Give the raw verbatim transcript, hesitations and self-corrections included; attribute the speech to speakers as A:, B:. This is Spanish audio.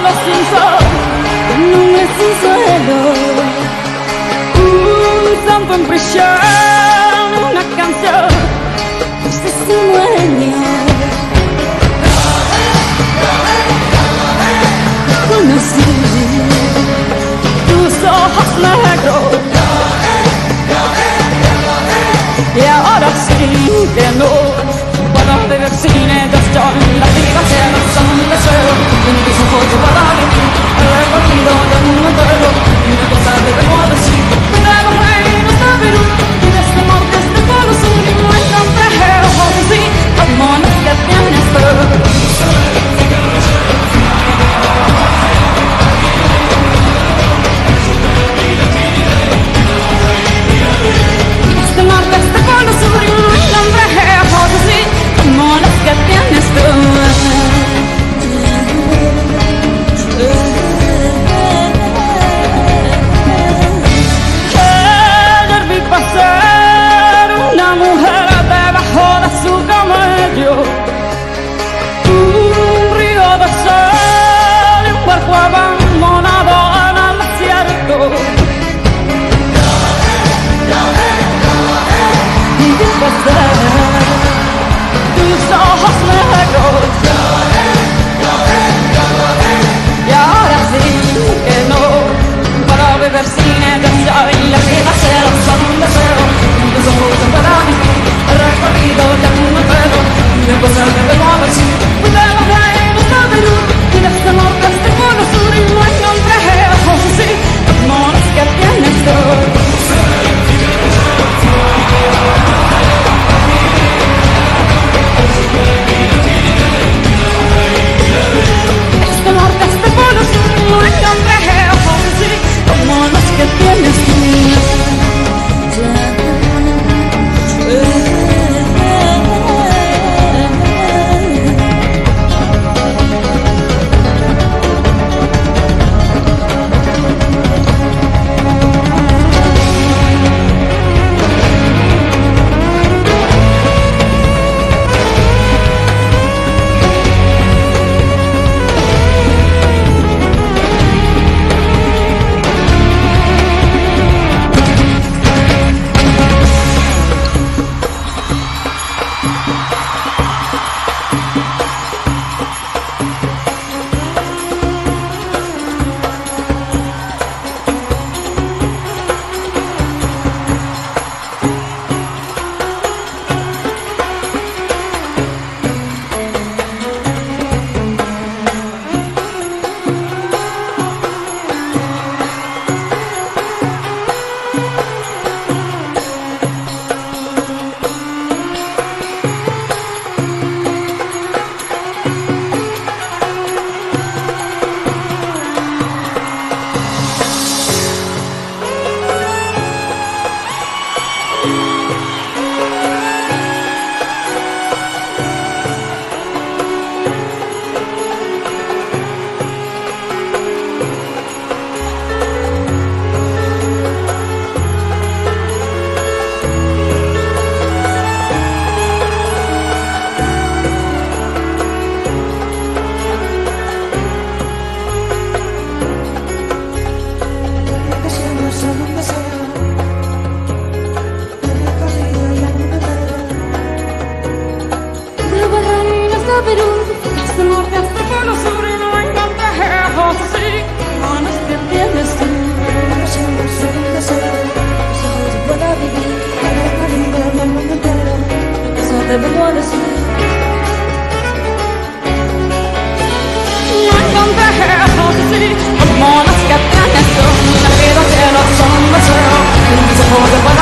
A: En prisión una canción de su dueño. Conocí tus ojos negros y ahora sí que no puedo beber cine. Yo estoy en la vida, cielo, son un deseo. En tus ojos yo puedo vivir el recorrido del mundo entero. Y una cosa debemos decir, tenemos reinos de Perú. Un río de sal y un barco abandonado en el desierto. Y después de tus ojos negros, y ahora sí que no puedo beber cine. Yo soy la vida, cielo, son un deseo. En tus ojos yo puedo vivir el recorrido del mundo entero. Y después de nuevo sí, podemos reinos de Perú. Y desde norte hasta el polo sur y no encontré ojos así, amores que tienes tú. Desde norte hasta el polo sur y no encontré ojos así, amores que tienes tú. Perú, desde norte hasta el polo sur y no encontré ojos así, manos que tienes tú. Solo yo puedo vivir el recorrido del mundo entero. Eso te vengo a decir. No encontré ojos así, manos que tienes tú. La vida, cielo, son un deseo. En mis ojos yo puedo